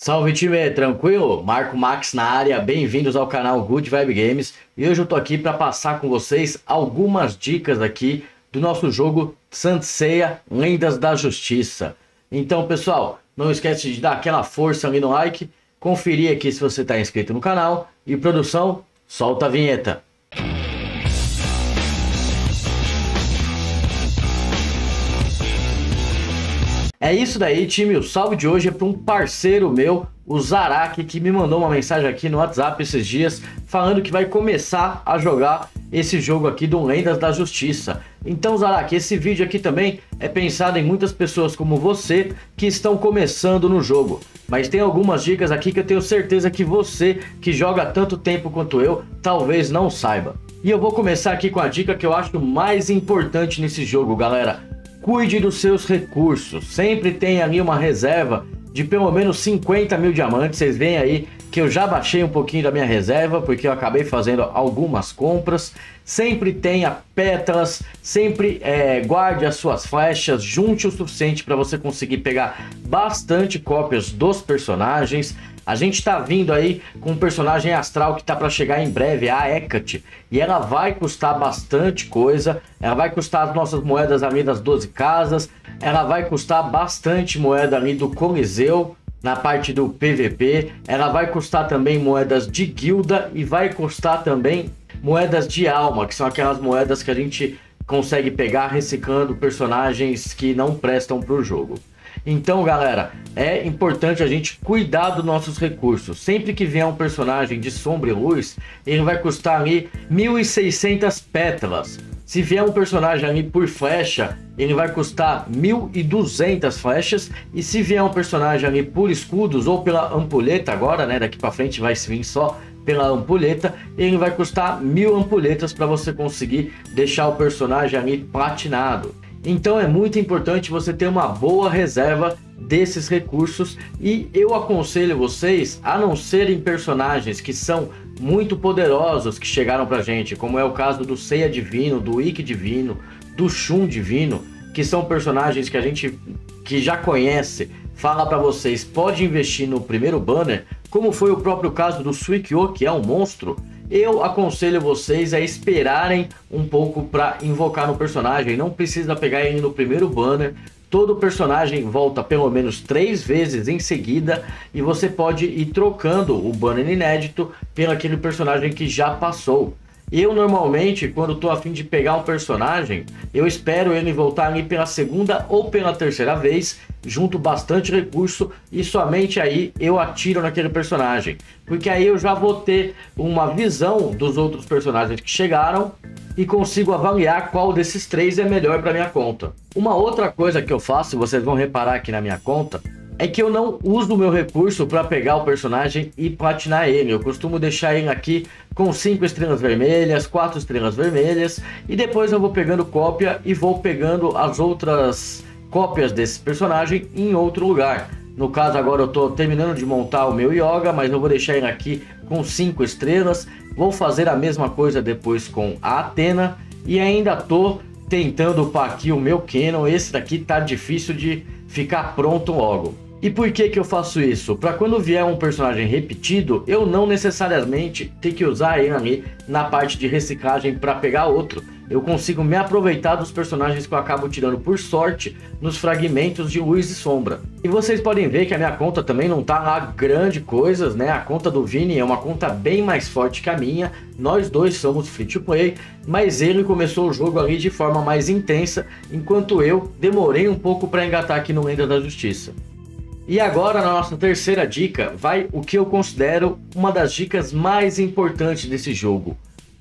Salve time, tranquilo? Marco Max na área, bem-vindos ao canal Good Vibe Games. E hoje eu tô aqui para passar com vocês algumas dicas aqui do nosso jogo Saint Seiya Lendas da Justiça. Então pessoal, não esquece de dar aquela força ali no like, conferir aqui se você está inscrito no canal e produção, solta a vinheta. É isso daí, time. O salve de hoje é para um parceiro meu, o Zaraki, que me mandou uma mensagem aqui no WhatsApp esses dias, falando que vai começar a jogar esse jogo aqui do Lendas da Justiça. Então, Zaraki, esse vídeo aqui também é pensado em muitas pessoas como você que estão começando no jogo. Mas tem algumas dicas aqui que eu tenho certeza que você, que joga tanto tempo quanto eu, talvez não saiba. E eu vou começar aqui com a dica que eu acho mais importante nesse jogo, galera. Cuide dos seus recursos, sempre tem ali uma reserva de pelo menos 50 mil diamantes. Vocês veem aí que eu já baixei um pouquinho da minha reserva, porque eu acabei fazendo algumas compras. Sempre tenha pétalas, sempre guarde as suas flechas, junte o suficiente para você conseguir pegar bastante cópias dos personagens. A gente tá vindo aí com um personagem astral que tá para chegar em breve, a Hecate, e ela vai custar bastante coisa. Ela vai custar as nossas moedas ali das 12 casas, ela vai custar bastante moeda ali do Coliseu, na parte do PVP, ela vai custar também moedas de guilda e vai custar também moedas de alma, que são aquelas moedas que a gente consegue pegar reciclando personagens que não prestam para o jogo. Então galera, é importante a gente cuidar dos nossos recursos. Sempre que vier um personagem de sombra e luz, ele vai custar ali 1.600 pétalas. Se vier um personagem ali por flecha, ele vai custar 1.200 flechas. E se vier um personagem ali por escudos ou pela ampulheta agora, né, daqui para frente vai vir só pela ampulheta, ele vai custar 1.000 ampulhetas para você conseguir deixar o personagem ali platinado. Então é muito importante você ter uma boa reserva desses recursos, e eu aconselho vocês a não serem personagens que são muito poderosos que chegaram pra gente, como é o caso do Seiya Divino, do Ikki Divino, do Shun Divino, que são personagens que a gente que já conhece, fala pra vocês, pode investir no primeiro banner, como foi o próprio caso do Suikyo, que é um monstro. Eu aconselho vocês a esperarem um pouco para invocar no personagem. Não precisa pegar ele no primeiro banner. Todo personagem volta pelo menos 3 vezes em seguida, e você pode ir trocando o banner inédito pelo aquele personagem que já passou. Eu normalmente, quando estou a fim de pegar um personagem, eu espero ele voltar ali pela segunda ou pela terceira vez, junto bastante recurso, e somente aí eu atiro naquele personagem, porque aí eu já vou ter uma visão dos outros personagens que chegaram e consigo avaliar qual desses 3 é melhor para minha conta. Uma outra coisa que eu faço, vocês vão reparar aqui na minha conta, é que eu não uso o meu recurso para pegar o personagem e platinar ele. Eu costumo deixar ele aqui com 5 estrelas vermelhas, 4 estrelas vermelhas, e depois eu vou pegando cópia e vou pegando as outras cópias desse personagem em outro lugar. No caso agora eu estou terminando de montar o meu Yoga, mas eu vou deixar ele aqui com 5 estrelas. Vou fazer a mesma coisa depois com a Athena, e ainda estou tentando upar aqui o meu Canon. Esse daqui tá difícil de ficar pronto logo. E por que que eu faço isso? Para quando vier um personagem repetido, eu não necessariamente ter que usar ele ali na parte de reciclagem para pegar outro. Eu consigo me aproveitar dos personagens que eu acabo tirando por sorte nos fragmentos de luz e sombra. E vocês podem ver que a minha conta também não tá lá grande coisas, né? A conta do Vini é uma conta bem mais forte que a minha. Nós dois somos free to play, mas ele começou o jogo ali de forma mais intensa, enquanto eu demorei um pouco para engatar aqui no Lendas da Justiça. E agora na nossa terceira dica vai o que eu considero uma das dicas mais importantes desse jogo.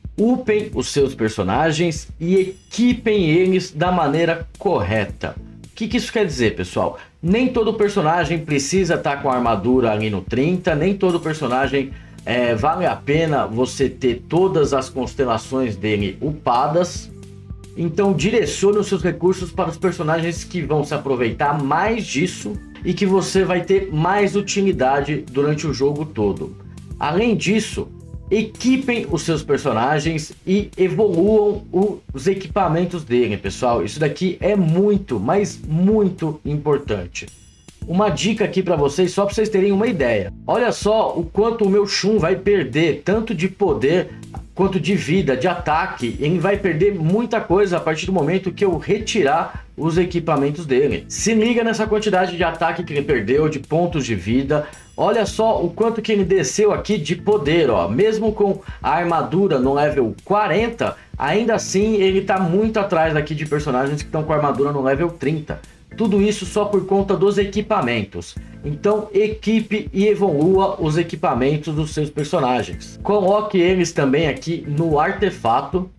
Upem os seus personagens e equipem eles da maneira correta. O que isso quer dizer, pessoal? Nem todo personagem precisa estar com a armadura ali no 30, nem todo personagem vale a pena você ter todas as constelações dele upadas. Então direcione os seus recursos para os personagens que vão se aproveitar mais disso e que você vai ter mais utilidade durante o jogo todo. Além disso, equipem os seus personagens e evoluam os equipamentos dele, pessoal. Isso daqui é muito, mas muito importante. uma dica aqui para vocês, só para vocês terem uma ideia. Olha só o quanto o meu Shun vai perder, tanto de poder quanto de vida, de ataque. Ele vai perder muita coisa a partir do momento que eu retirar os equipamentos dele. Se liga nessa quantidade de ataque que ele perdeu, de pontos de vida. Olha só o quanto que ele desceu aqui de poder, ó. Mesmo com a armadura no level 40, ainda assim ele tá muito atrás aqui de personagens que estão com a armadura no level 30. Tudo isso só por conta dos equipamentos. Então equipe e evolua os equipamentos dos seus personagens. Coloque eles também aqui no artefato.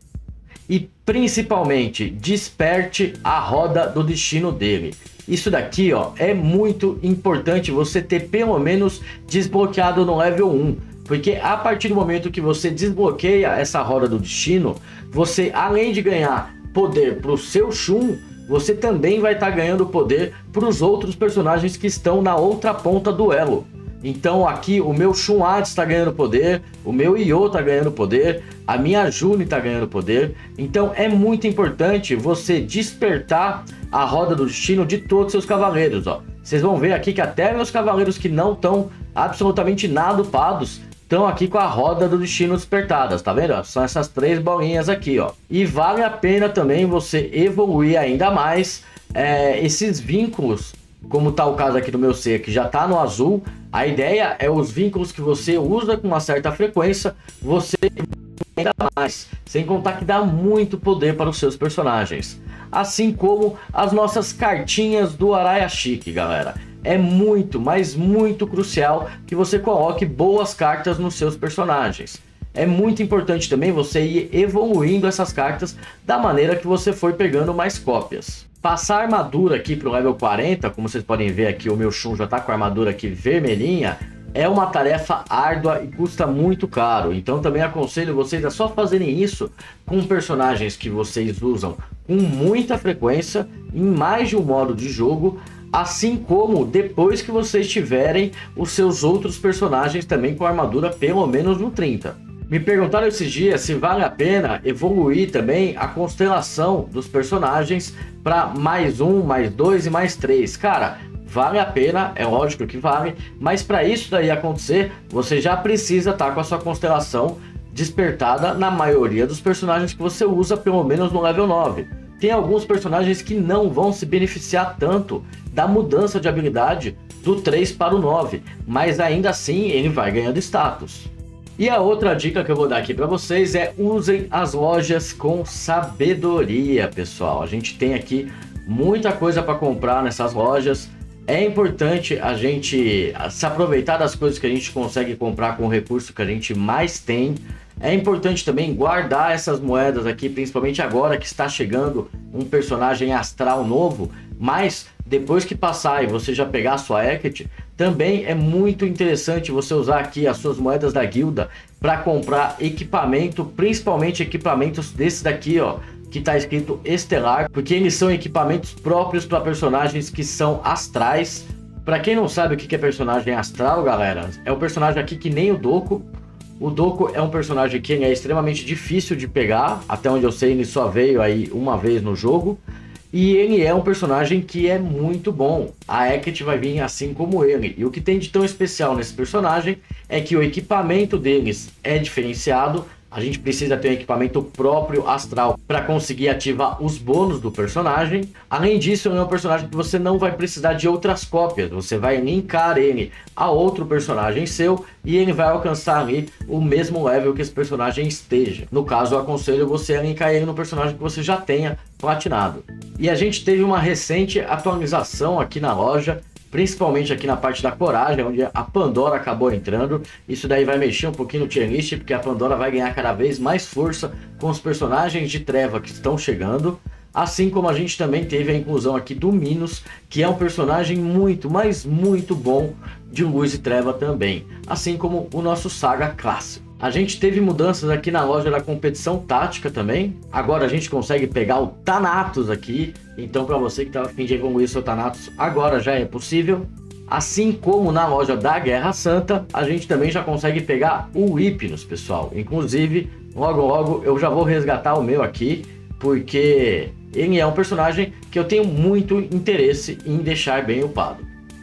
E principalmente desperte a roda do destino dele. Isso daqui, ó, é muito importante você ter pelo menos desbloqueado no level 1. Porque a partir do momento que você desbloqueia essa roda do destino, você, além de ganhar poder para o seu Shun, você também vai estar ganhando poder para os outros personagens que estão na outra ponta do elo. Então aqui o meu Shun Hades está ganhando poder, o meu Io está ganhando poder, a minha June está ganhando poder. Então é muito importante você despertar a roda do destino de todos os seus cavaleiros, ó. Vocês vão ver aqui que até meus cavaleiros que não estão absolutamente nada upados estão aqui com a roda do destino despertadas, tá vendo? São essas 3 bolinhas aqui, ó. E vale a pena também você evoluir ainda mais esses vínculos, como tá o caso aqui do meu ser, que já tá no azul. A ideia é os vínculos que você usa com uma certa frequência, você ainda mais, sem contar que dá muito poder para os seus personagens. Assim como as nossas cartinhas do Araya Chique, galera. É muito, mas muito crucial que você coloque boas cartas nos seus personagens. É muito importante também você ir evoluindo essas cartas da maneira que você for pegando mais cópias. Passar a armadura aqui para o level 40, como vocês podem ver aqui, o meu Shun já está com a armadura aqui vermelhinha, é uma tarefa árdua e custa muito caro. Então também aconselho vocês a só fazerem isso com personagens que vocês usam com muita frequência, em mais de um modo de jogo, assim como depois que vocês tiverem os seus outros personagens também com armadura pelo menos no 30. Me perguntaram esses dias se vale a pena evoluir também a constelação dos personagens para mais 1, mais 2 e mais 3. Cara, vale a pena, é lógico que vale, mas para isso daí acontecer, você já precisa estar com a sua constelação despertada na maioria dos personagens que você usa, pelo menos no level 9. Tem alguns personagens que não vão se beneficiar tanto da mudança de habilidade do 3 para o 9, mas ainda assim ele vai ganhando status. E a outra dica que eu vou dar aqui para vocês é: usem as lojas com sabedoria, pessoal. A gente tem aqui muita coisa para comprar nessas lojas. É importante a gente se aproveitar das coisas que a gente consegue comprar com o recurso que a gente mais tem. É importante também guardar essas moedas aqui, principalmente agora que está chegando um personagem astral novo. Mas depois que passar e você já pegar a sua Hecate, também é muito interessante você usar aqui as suas moedas da guilda para comprar equipamento, principalmente equipamentos desse daqui, ó, que está escrito Estelar, porque eles são equipamentos próprios para personagens que são astrais. Para quem não sabe o que é personagem astral, galera, é um personagem aqui que nem o Doku. O Doku é um personagem que é extremamente difícil de pegar, até onde eu sei ele só veio aí uma vez no jogo. E ele é um personagem que é muito bom. A Hecate vai vir assim como ele. E o que tem de tão especial nesse personagem é que o equipamento deles é diferenciado. A gente precisa ter um equipamento próprio astral para conseguir ativar os bônus do personagem. Além disso, ele é um personagem que você não vai precisar de outras cópias. Você vai linkar ele a outro personagem seu e ele vai alcançar ali o mesmo level que esse personagem esteja. No caso, eu aconselho você a linkar ele no personagem que você já tenha platinado. E a gente teve uma recente atualização aqui na loja, principalmente aqui na parte da coragem, onde a Pandora acabou entrando. Isso daí vai mexer um pouquinho no tier list, porque a Pandora vai ganhar cada vez mais força com os personagens de treva que estão chegando. Assim como a gente também teve a inclusão aqui do Minos, que é um personagem muito, mas muito bom de luz e treva também. Assim como o nosso Saga clássico. A gente teve mudanças aqui na loja da competição tática também. Agora a gente consegue pegar o Thanatos aqui. Então para você que está a fim de evoluir seu Thanatos, agora já é possível. Assim como na loja da Guerra Santa, a gente também já consegue pegar o Hypnos, pessoal. Inclusive, logo logo eu já vou resgatar o meu aqui, porque ele é um personagem que eu tenho muito interesse em deixar bem upado.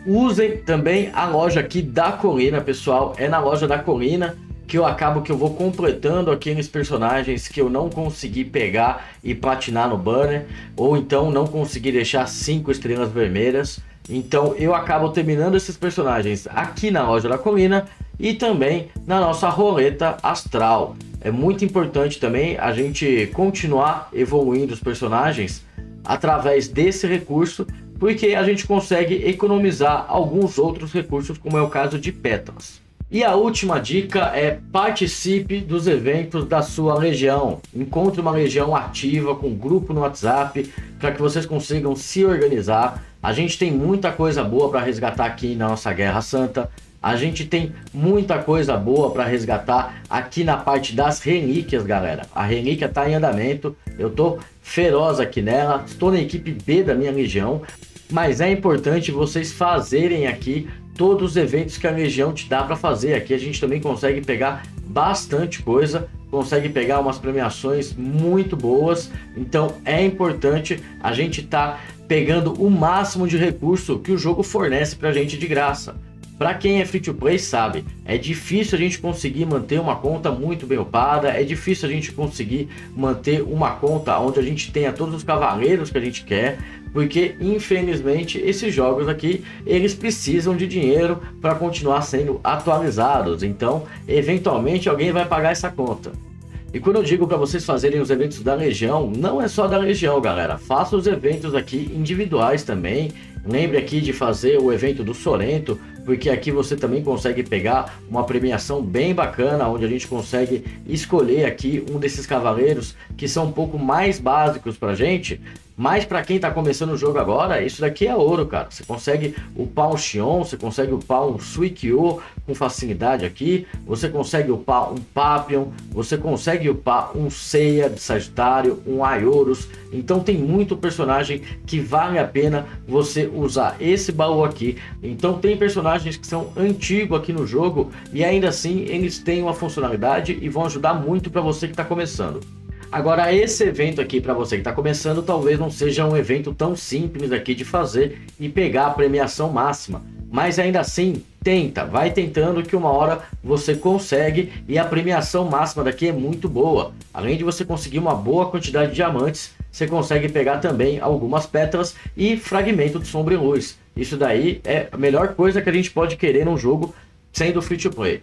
Usem também a loja aqui da Colina, pessoal. É na loja da Colina que eu vou completando aqueles personagens que eu não consegui pegar e platinar no banner, ou então não consegui deixar 5 estrelas vermelhas. Então eu acabo terminando esses personagens aqui na loja da Colina e também na nossa roleta astral. É muito importante também a gente continuar evoluindo os personagens através desse recurso, porque a gente consegue economizar alguns outros recursos, como é o caso de pétalas. E a última dica é: participe dos eventos da sua legião. Encontre uma legião ativa com grupo no WhatsApp para que vocês consigam se organizar. A gente tem muita coisa boa para resgatar aqui na nossa Guerra Santa. A gente tem muita coisa boa para resgatar aqui na parte das relíquias, galera. A relíquia está em andamento. Eu tô feroz aqui nela. Estou na equipe B da minha legião. Mas é importante vocês fazerem aqui todos os eventos que a legião te dá para fazer. Aqui a gente também consegue pegar bastante coisa, consegue pegar umas premiações muito boas. Então é importante a gente tá pegando o máximo de recurso que o jogo fornece pra gente de graça. Para quem é free to play sabe, é difícil a gente conseguir manter uma conta muito bem upada, é difícil a gente conseguir manter uma conta onde a gente tenha todos os cavaleiros que a gente quer, porque infelizmente esses jogos aqui, eles precisam de dinheiro para continuar sendo atualizados. Então eventualmente alguém vai pagar essa conta. E quando eu digo para vocês fazerem os eventos da Legião, não é só da Legião, galera. Faça os eventos aqui individuais também. Lembre aqui de fazer o evento do Sorento, porque aqui você também consegue pegar uma premiação bem bacana, onde a gente consegue escolher aqui um desses cavaleiros que são um pouco mais básicos pra gente. Mas para quem tá começando o jogo agora, isso daqui é ouro, cara. Você consegue upar um Xion, você consegue upar um Suikyo com facilidade aqui. Você consegue upar um Papillon, você consegue upar um Seiya de Sagitário, um Aioros. Então tem muito personagem que vale a pena você usar esse baú aqui. Então tem personagens que são antigos aqui no jogo e ainda assim eles têm uma funcionalidade e vão ajudar muito para você que está começando. Agora, esse evento aqui para você que está começando talvez não seja um evento tão simples aqui de fazer e pegar a premiação máxima, mas ainda assim tenta, vai tentando que uma hora você consegue, e a premiação máxima daqui é muito boa. Além de você conseguir uma boa quantidade de diamantes, você consegue pegar também algumas pétalas e fragmento de sombra e luz. Isso daí é a melhor coisa que a gente pode querer num jogo sendo free to play.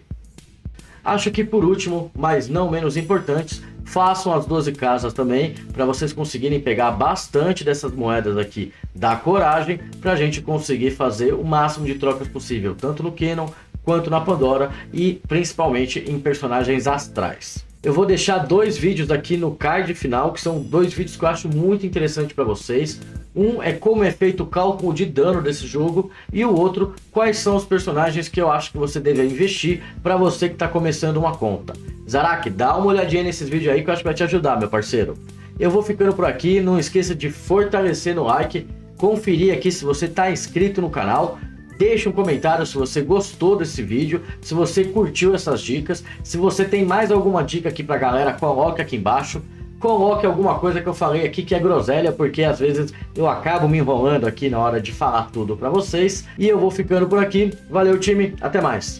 Acho que por último, mas não menos importantes, façam as 12 casas também, para vocês conseguirem pegar bastante dessas moedas aqui da coragem, para a gente conseguir fazer o máximo de trocas possível, tanto no Canon quanto na Pandora e principalmente em personagens astrais. Eu vou deixar 2 vídeos aqui no card final, que são 2 vídeos que eu acho muito interessante para vocês. Um é como é feito o cálculo de dano desse jogo, e o outro, quais são os personagens que eu acho que você deve investir para você que está começando uma conta. Zarak, dá uma olhadinha nesses vídeos aí que eu acho que vai te ajudar, meu parceiro. Eu vou ficando por aqui, não esqueça de fortalecer no like, conferir aqui se você está inscrito no canal. Deixe um comentário se você gostou desse vídeo, se você curtiu essas dicas. Se você tem mais alguma dica aqui pra galera, coloque aqui embaixo. Coloque alguma coisa que eu falei aqui que é groselha, porque às vezes eu acabo me enrolando aqui na hora de falar tudo pra vocês. E eu vou ficando por aqui. Valeu, time. Até mais.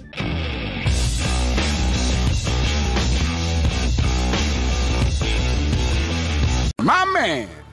My man.